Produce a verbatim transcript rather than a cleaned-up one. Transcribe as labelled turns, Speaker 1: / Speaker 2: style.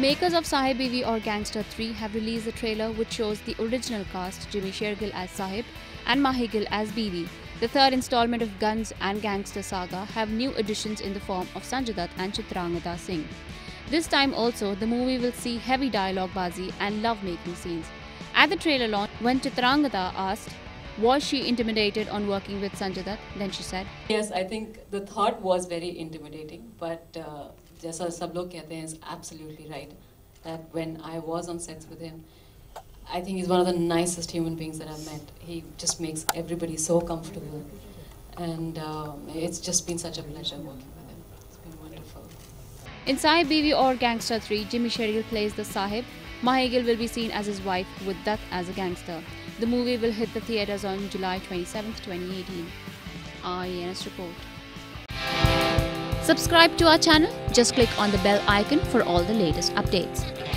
Speaker 1: makers of Saheb Biwi Aur Gangster three have released a trailer which shows the original cast, Jimmy Shergill as Saheb and Mahie Gill as Biwi. The third installment of Guns and Gangster saga have new additions in the form of Sanjay Dutt and Chitrangada Singh. This time also, the movie will see heavy dialogue baazi and love-making scenes. At the trailer launch, when Chitrangada asked, was she intimidated on working with Sanjay Dutt, then she said,
Speaker 2: Yes, I think the thought was very intimidating, but uh, जैसा सब लोग कहते हैं is absolutely right. That when I was on sets with him, I think he's one of the nicest human beings that I've met. He just makes everybody so comfortable, and um, it's just been such a pleasure working with him. It's been wonderful.
Speaker 1: In Saheb Biwi Aur Gangster three, Jimmy Shergill plays the Saheb. Mahie Gill will be seen as his wife, with Dutt as a gangster. The movie will hit the theatres on July twenty-seventh, twenty eighteen. I N S report. Subscribe to our channel. Just click on the bell icon for all the latest updates.